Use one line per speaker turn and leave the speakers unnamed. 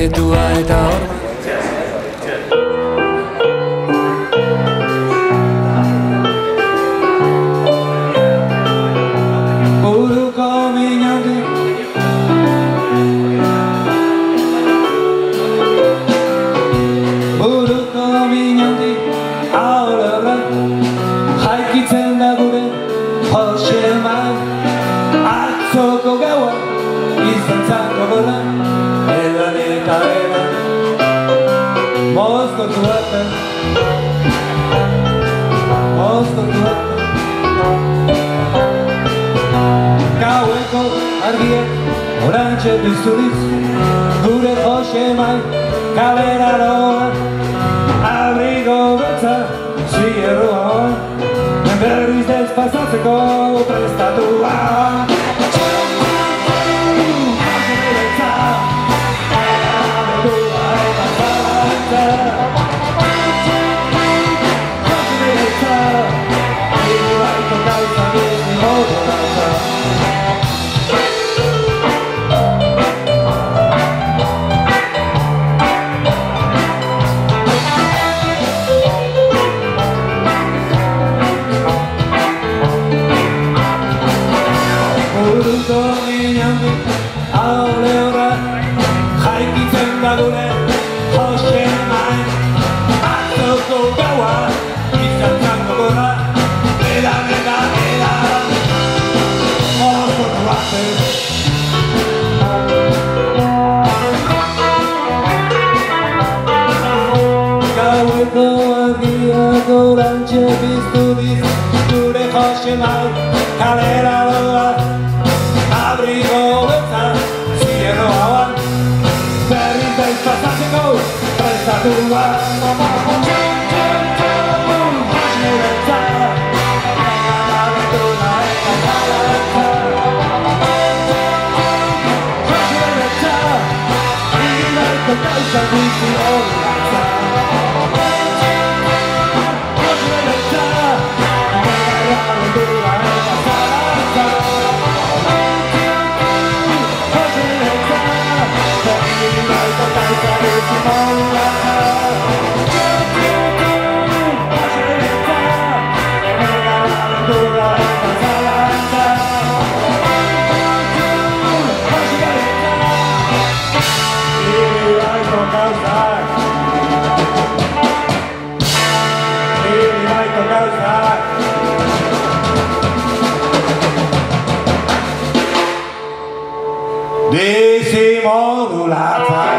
kaltetua eta horma. Buruko minondik ahora jaikitzen da gure Joseman atzoko gaua izan zango gola edan eta edan mozkotu arte gaueko argiek orantxe bizturiz gure Joseman kalera doa abrigo beltza zierroa berriz despasatzeko prestatua aurre horra jaikitzen da gure Joseman atzoko gaua izan zango gorra edan eta edan mozkotu arte gaueko argiak orantxe bizturiz gure Joseman kalera doa abrigo beltza zierroa berriz despasatzeko prestatua Jose beltza abentura eta zalantza Jose beltza igarko kausa bizi horretza Jose beltza abentura eta zalantza Disimodulata